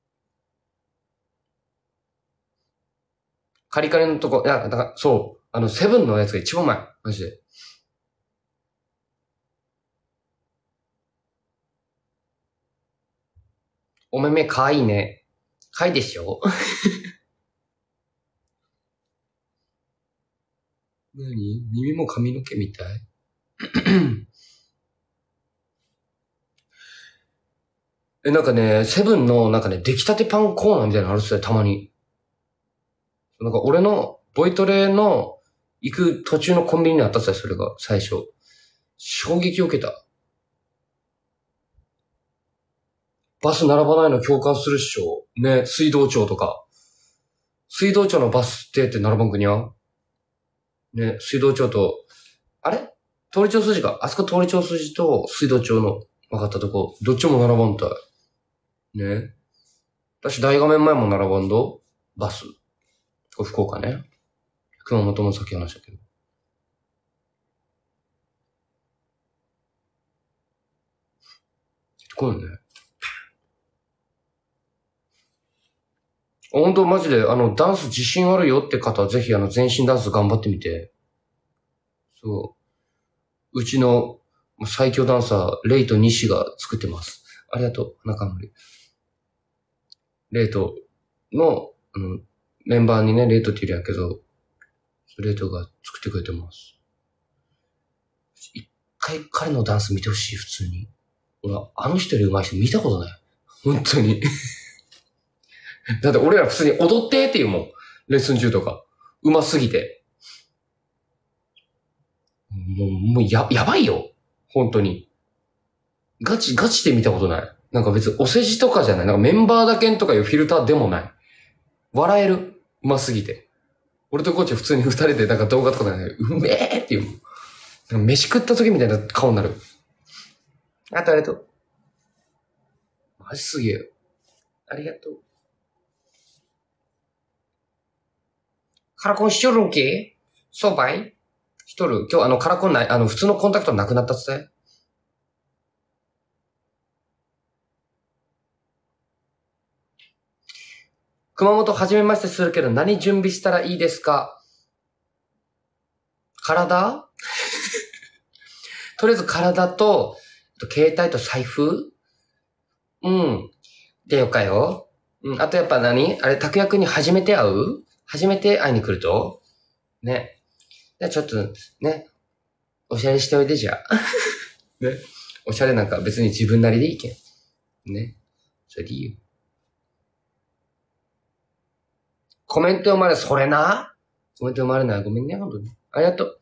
カリカリのとこ、いや、だから、そう。あの、セブンのやつが一番うまい。マジで。お目目かわいいね。かいでしょ何？耳も髪の毛みたいえ、なんかね、セブンの、なんかね、出来たてパンコーナーみたいなのあるっすよ、たまに。なんか俺の、ボイトレの行く途中のコンビニにあったっすよ、それが、最初。衝撃を受けた。バス並ばないの共感するっしょ。ね、水道庁とか。水道庁のバス停って並ばんくにゃね、水道庁と、あれ通り町筋か。あそこ通り町筋と水道庁の分かったとこ、どっちも並ばんたい。ね。私大画面前も並ばんど。バス。これ福岡ね。熊本もさっき話したけど。こういうのね。本当マジで、あの、ダンス自信あるよって方はぜひあの、全身ダンス頑張ってみて。そう。うちの最強ダンサー、レイと西が作ってます。ありがとう、中森。レイとの、あの、メンバーにね、レイトって言うんやけど、 レートが作ってくれてます。一回彼のダンス見てほしい、普通に。俺、あの人より上手い人見たことない。本当に。だって俺ら普通に踊ってって言うもん。レッスン中とか。上手すぎて。もう、もうや、やばいよ。本当に。ガチ、ガチで見たことない。なんか別にお世辞とかじゃない。なんかメンバーだけとかいうフィルターでもない。笑える。上手すぎて。俺とコーチ普通に二人でなんか動画とかでね、うめえっていう。なんか飯食った時みたいな顔になる。あとありがとう。マジすげえよ。ありがとう。カラコンしとるんけ？そうばい？しとる。今日あのカラコンない、あの普通のコンタクトなくなったっつって。熊本はじめましてするけど何準備したらいいですか？体とりあえず体と、携帯と財布うん。でよかよ。うん。あとやっぱ何あれ、拓也くんに初めて会う初めて会いに来るとね。じゃあちょっと、ね。おしゃれしておいでじゃあ。ね。おしゃれなんか別に自分なりでいいけん。ね。それでいいよ。コメント読まれ、それな。コメント読まれない。ごめんね、ほんとに。ありがとう。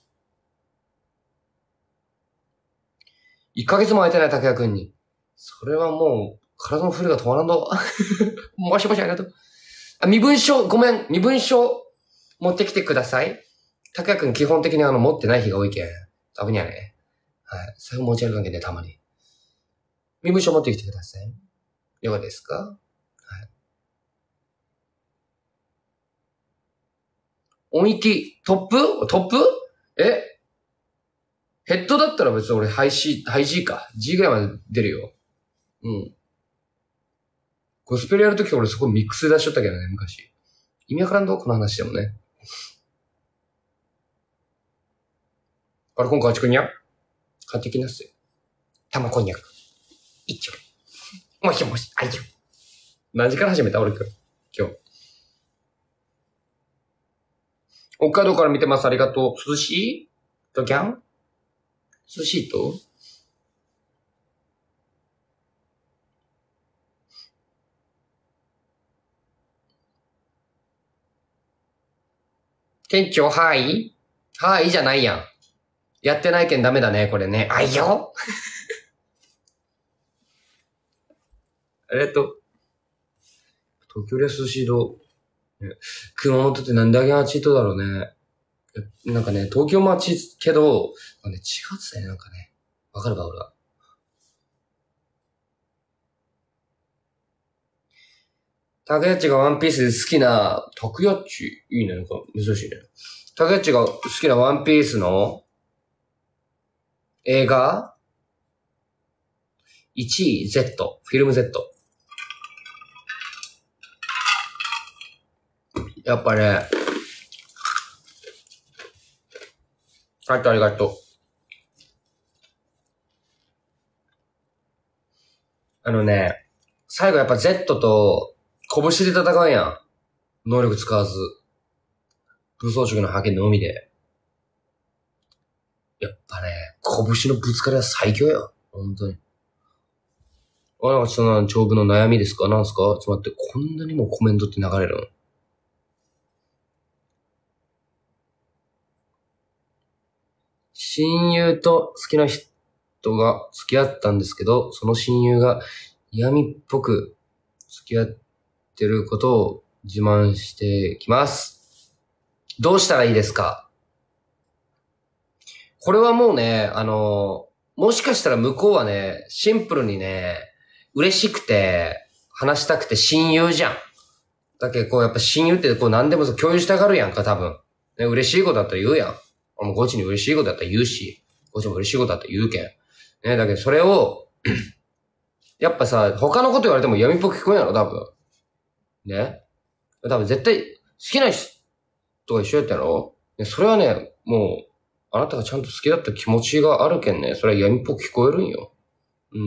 いっかげつも会えてない、拓也くんに。それはもう、体の振りが止まらんど。もしもしありがとう。あ、身分証、ごめん、身分証持ってきてください。拓也くん基本的にあの、持ってない日が多いけん。危にゃね。はい。それ持ち歩くんけんね、たまに。身分証持ってきてください。いかがですか？はい。音域、トップトップえヘッドだったら別に俺ハイ C、ハイ G か。G ぐらいまで出るよ。うん。ゴスペルやるとき俺そこミックスで出しとったけどね、昔。意味わからんどこの話でもね。あれ、今回あちくんにゃ買ってきなっすよ。玉こんにゃく。一丁。もしもし、あいよ。何時から始めた俺くん。今日。北海道から見てます。ありがとう。涼しいとキャン涼しいと店長、はいはいじゃないやん。やってないけんダメだね、これね。あいよありがとう。東京で涼しいと、ね、熊本ってなんであげん暑いとだろうね。なんかね、東京も暑いけど、ね、違うっつだよね、なんかね。わかるか、俺は。タケヤッチがワンピースで好きな、タケヤッチいいね、なんか珍しいね。タケヤッチが好きなワンピースの映画 ?いち い Z、フィルム Z。やっぱね、ありがとう、ありがとう。あのね、最後やっぱ Z と拳で戦うやん。能力使わず。武装色の覇権のみで。やっぱね、拳のぶつかりは最強よ。本当に。あら、ちょっと長文の悩みですか？なんすか？ちょっと待って、こんなにもコメントって流れるの？親友と好きな人が付き合ったんですけど、その親友が嫌味っぽく付き合ってることを自慢してきます。どうしたらいいですか？これはもうね、あの、もしかしたら向こうはね、シンプルにね、嬉しくて、話したくて親友じゃん。だけどこうやっぱ親友ってこう何でも共有したがるやんか、多分。ね、嬉しいことだったら言うやん。もうゴチに嬉しいことだったら言うし、ゴチも嬉しいことだったら言うけん。ね、だけどそれを、やっぱさ、他のこと言われても闇っぽく聞こえんやろ、多分。ね。多分絶対好きな人と一緒やったやろ、ね、それはね、もう、あなたがちゃんと好きだった気持ちがあるけんね、それは闇っぽく聞こえるんよ。うん。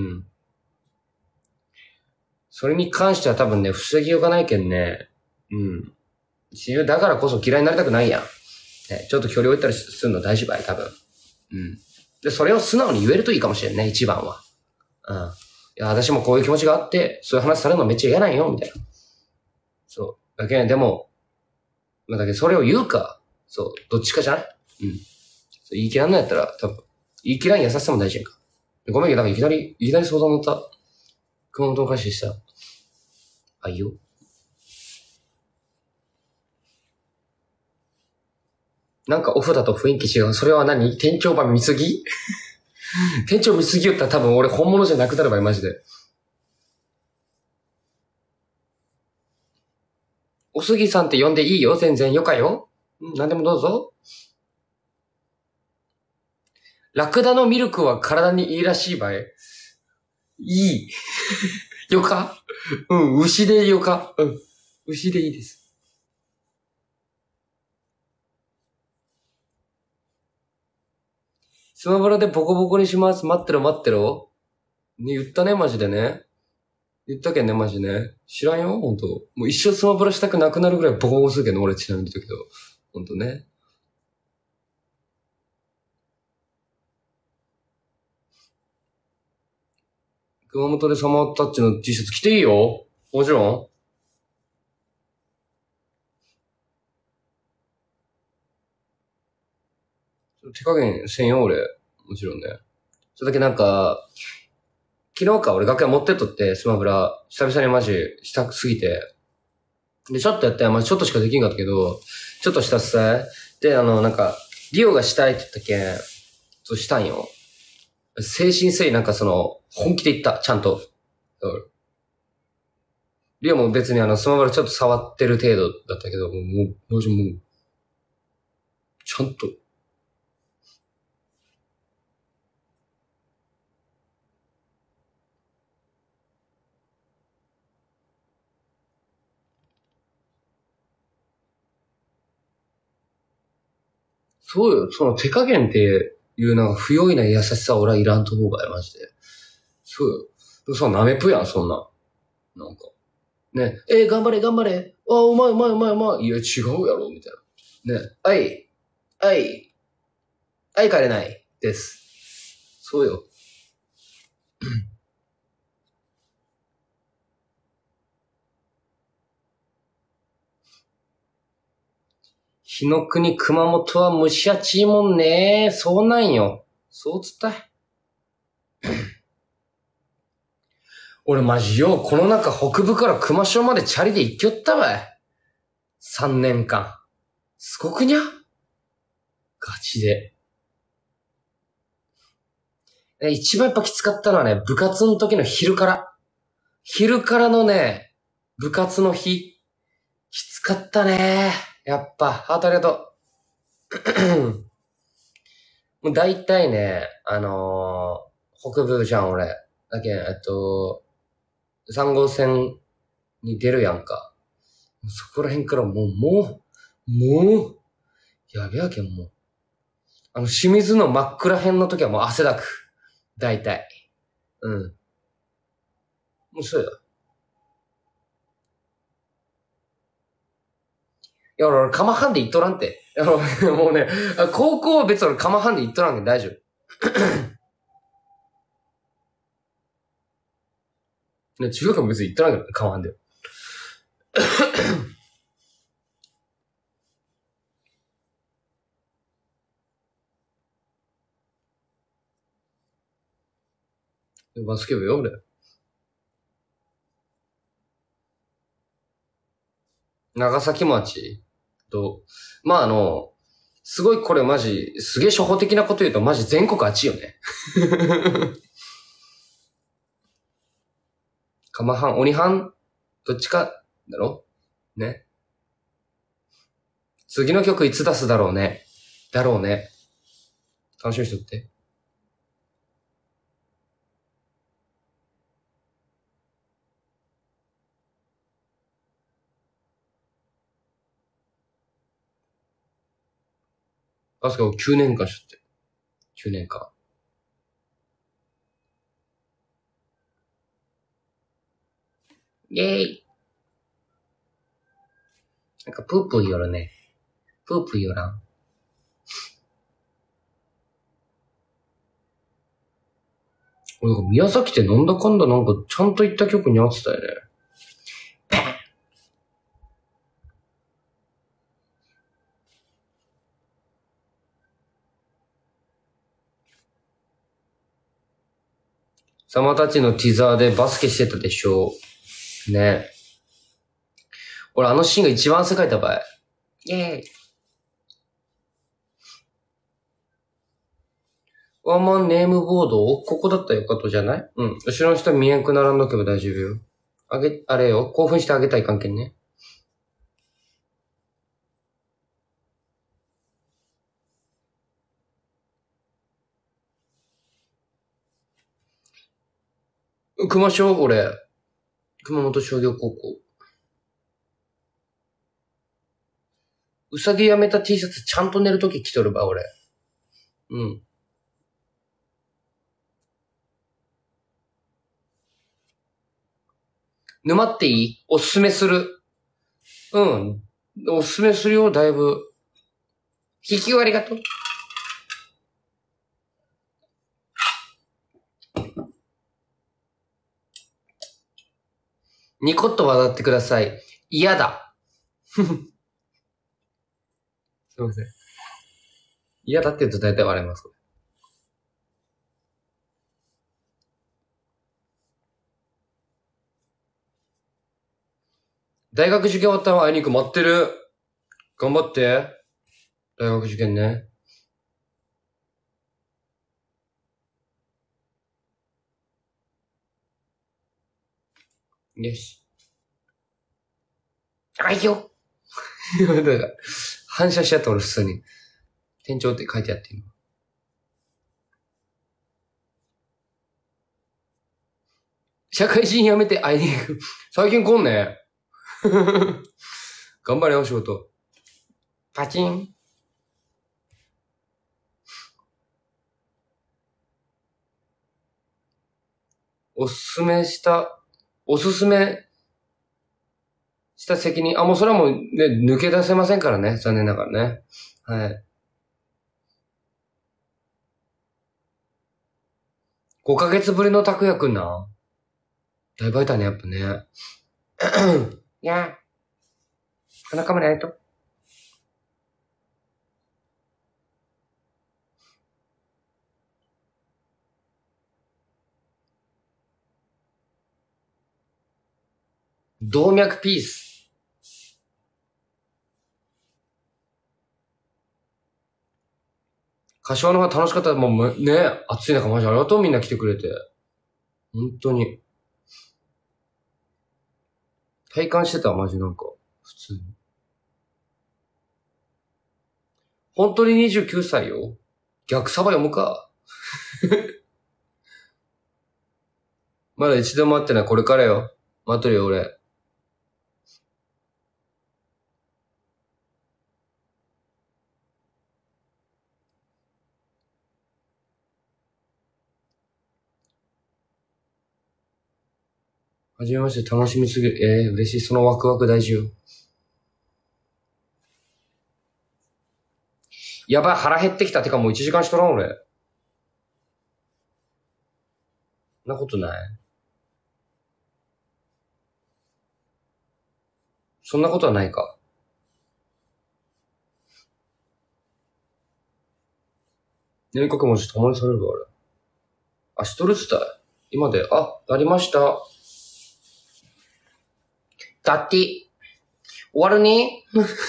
それに関しては多分ね、防ぎようがないけんね。うん。親友だからこそ嫌いになりたくないやん。 ね、ちょっと距離置いたりするの大事ばい、多分。うん。で、それを素直に言えるといいかもしれんね、一番は。うん。いや、私もこういう気持ちがあって、そういう話されるのめっちゃ嫌なんよ、みたいな。そう。だけど、でも、まあ、だけどそれを言うか、そう、どっちかじゃない？うん。言い切らんのやったら、多分、言い切らん優しさも大事やんか。ごめんけど、なんかいきなり、いきなり相談乗った。熊本の話でした。あ、いいよ。なんかオフだと雰囲気違う。それは何？店長版見すぎ店長見すぎよったら多分俺本物じゃなくなるばい、マジで。おすぎさんって呼んでいいよ、全然よかよ。うん、何でもどうぞ。ラクダのミルクは体にいいらしいばい。いい。よか？うん、牛でよか。うん、牛でいいです。スマブラでボコボコにします。待ってろ待ってろ。ね、言ったね、マジでね。言ったけんね、マジね。知らんよ、ほんと。もう一生スマブラしたくなくなるぐらいボコボコするけど、俺ちなみに言ったけど。ほんとね。熊本でサマータッチの T シャツ着ていいよ。もちろん。手加減せんよ、俺。もちろんね。それだけなんか、昨日か俺楽屋持ってっとって、スマブラ、久々にマジしたすぎて。で、ちょっとやったら、まあちょっとしかできんかったけど、ちょっとしたっさ。で、あの、なんか、リオがしたいって言ったけん、そうしたんよ。精神誠意なんかその、本気で言った、ちゃんと。リオも別にあの、スマブラちょっと触ってる程度だったけど、もう、もう、もう、ちゃんと。そうよ、その手加減っていうなんか不用意な優しさは俺はいらんと思うばよ、マジで。そうよ。そう、なめぷやん、そんな。なんか。ね、えー、頑張れ、頑張れ。あ、うまい、うまい、うまい、うまい。いや、違うやろ、みたいな。ね、はい、はい、はい、帰れない。です。そうよ。日の国熊本は蒸し暑いもんね。そうなんよ。そうつったい。俺マジよ、この中北部から熊賞までチャリで行きよったわい。三年間。すごくにゃ？ガチで。一番やっぱきつかったのはね、部活の時の昼から。昼からのね、部活の日。きつかったね。やっぱ、ハートありがとう。もう大体ね、あのー、北部じゃん、俺。だけん、えっと、さん号線に出るやんか。そこら辺からもう、もう、もう、やべやけん、もう。あの、清水の真っ暗辺の時はもう汗だく。大体。うん。もうそうよ。いや、俺、カマハンで言っとらんって。もうね、高校は別に俺カマハンで言っとらんけん大丈夫。ね、中学も別に言っとらんけど、カマハンで。バスケ部よ、俺。長崎町と、まああの、すごいこれマジ、すげえ初歩的なこと言うとマジ全国あっちよね。カマハン、鬼ハン、どっちか、だろね。次の曲いつ出すだろうね。だろうね。楽しみにしとって。バスケをきゅうねんかんしとって。きゅうねんかん。イェーイ。なんかプープーよるね。プープーよらん。 俺なんか宮崎ってなんだかんだなんかちゃんと行った曲に合ってたよね。サマたちのティザーでバスケしてたでしょ。ね。俺あのシーンが一番汗かいた場合。イェーイ。ワンマンネームボードここだったらよかったじゃない？うん。後ろの人見えんくならんどけば大丈夫よ。あげ、あれよ。興奮してあげたい関係ね。熊商俺。熊本商業高校。うさぎやめた T シャツちゃんと寝るとき着とるば、俺。うん。沼っていい？おすすめする。うん。おすすめするよ、だいぶ。引き割りがとう。ニコッと笑ってください。嫌だ。すいません。嫌だって言うと大体笑います。大学受験終わったら会いに行く。待ってる。頑張って。大学受験ね。よし。あいよ。だから、反射しちゃった俺普通に。店長って書いてあって今。社会人辞めて会いに行く。最近来んね。頑張れよ、仕事。パチン。おすすめした、おすすめした責任、あ、もうそれはもうね、抜け出せませんからね。残念ながらね。はい。ごかげつぶりの拓也くんな。だいぶ空いたね、やっぱね。いやー、鼻かむれないと。動脈ピース。柏の方が楽しかった。もうね、暑い中マジありがとうみんな来てくれて。本当に。体感してたマジなんか、普通に。本当ににじゅうきゅうさいよ。逆サバ読むか。まだ一度も会ってない。これからよ。待っとるよ、俺。はじめまして、楽しみすぎる。えー、嬉しい。そのワクワク大事よ。やばい、腹減ってきた。てかもういちじかんしとらん、俺。そんなことない。そんなことはないか。年国文字たまにされるわ、俺。あ、しとるっつった。今で、あ、なりました。だって、終わるね。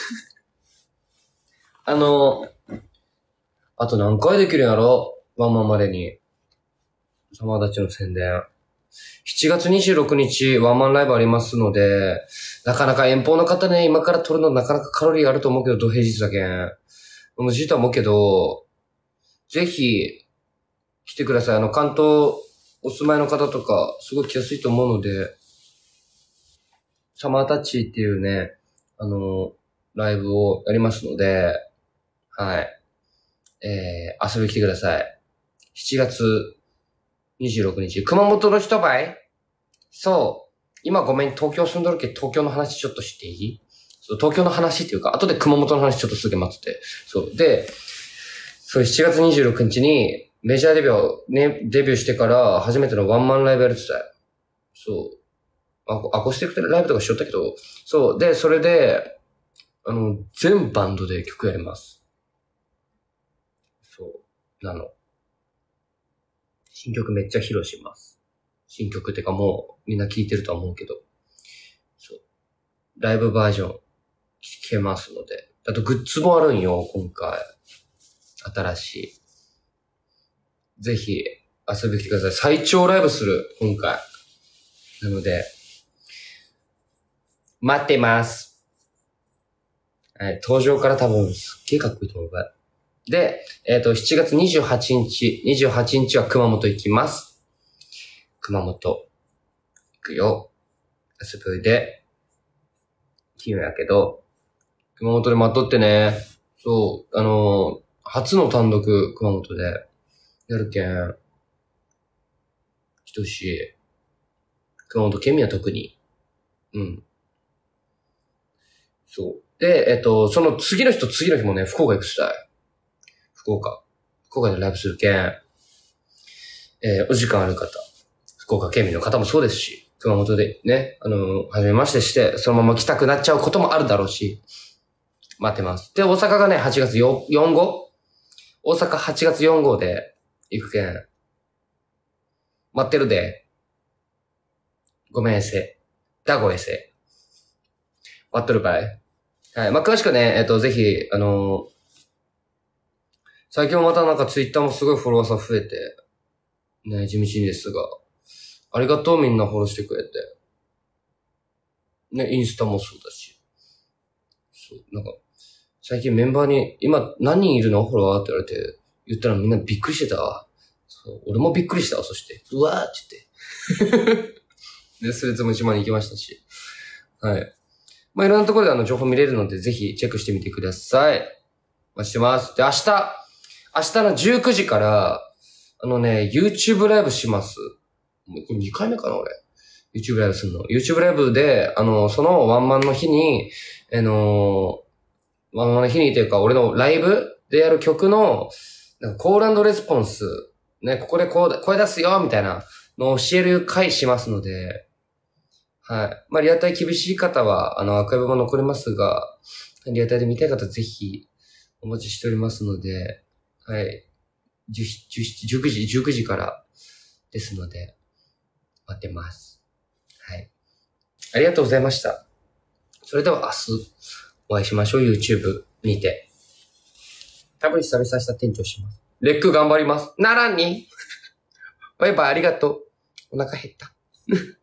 あの、あと何回できるんやろワンマンまでに。サマーダッチの宣伝。しちがつにじゅうろくにちワンマンライブありますので、なかなか遠方の方ね、今から撮るのなかなかカロリーあると思うけど、土平日だけん。もうじいとは思うけど、ぜひ、来てください。あの、関東お住まいの方とか、すごい来やすいと思うので、サマータッチっていうね、あの、ライブをやりますので、はい。えー、遊びに来てください。しちがつにじゅうろくにち、熊本の人ばい？そう。今ごめん、東京住んどるけど、東京の話ちょっとしていい？そう、東京の話っていうか、後で熊本の話ちょっとすぐ待ってて。そう。で、そう、しちがつにじゅうろくにちに、 メジャーデビュー、ね、デビューしてから初めてのワンマンライブやるって言ったよ。そう。アコースティックライブとかしよったけど、そう。で、それで、あの、全バンドで曲やります。そう。なの。新曲めっちゃ披露します。新曲ってかもうみんな聴いてるとは思うけど。そう。ライブバージョン聴けますので。あとグッズもあるんよ、今回。新しい。ぜひ遊びに来てください。最長ライブする、今回。なので、待ってます。はい、登場から多分すっげえかっこいいと思う。で、えっと、しちがつにじゅうはちにち、にじゅうはちにちは熊本行きます。熊本行くよ。遊びで、奇妙やけど、熊本で待っとってね。そう、あのー、初の単独熊本でやるけん。ひとし、熊本県民は特に。うん。そう。で、えっと、その次の日と次の日もね、福岡行くしたい。福岡。福岡でライブするけん。えー、お時間ある方。福岡県民の方もそうですし、熊本でね、あのー、初めましてして、そのまま来たくなっちゃうこともあるだろうし、待ってます。で、大阪がね、はちがつよん号大阪はちがつよん号で行くけん。待ってるで。ごめんえせ。だごえせ。待っとるかい？はい。まあ、詳しくね、えっと、ぜひ、あのー、最近もまたなんかツイッターもすごいフォロワーさん増えて、ね、地道にですが、ありがとうみんなフォローしてくれて。ね、インスタもそうだし。そう、なんか、最近メンバーに、今何人いるのフォロワーって言われて、言ったらみんなびっくりしてたわ。そう、俺もびっくりしたわ、そして。うわーって言って。で、スレッズも一万に行きましたし。はい。まあ、いろんなところであの、情報見れるので、ぜひチェックしてみてください。お待ちしてます。で、明日、明日のじゅうくじから、あのね、YouTube ライブします。もうこれにかいめかな、俺。YouTube ライブするの。YouTube ライブで、あの、そのワンマンの日に、あの、ワンマンの日にというか、俺のライブでやる曲の、なんかコール&レスポンス、ね、ここでこう、声出すよ、みたいなのを教える回しますので、はい。まあ、リアタイ厳しい方は、あの、アーカイブも残りますが、リアタイで見たい方ぜひ、お待ちしておりますので、はい。じゅうくじ、じゅうくじからですので、待ってます。はい。ありがとうございました。それでは明日、お会いしましょう。YouTube にて。多分久々した店長します。レック頑張ります。ならんにバイバイありがとう。お腹減った。